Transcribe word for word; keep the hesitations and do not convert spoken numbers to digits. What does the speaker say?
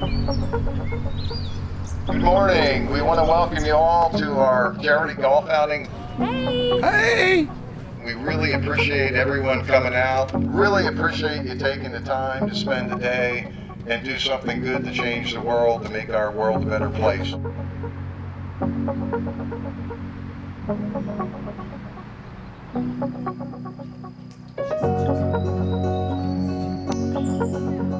Good morning. We want to welcome you all to our charity golf outing. Hey! Hey! We really appreciate everyone coming out. Really appreciate you taking the time to spend the day and do something good to change the world, to make our world a better place. Thank you.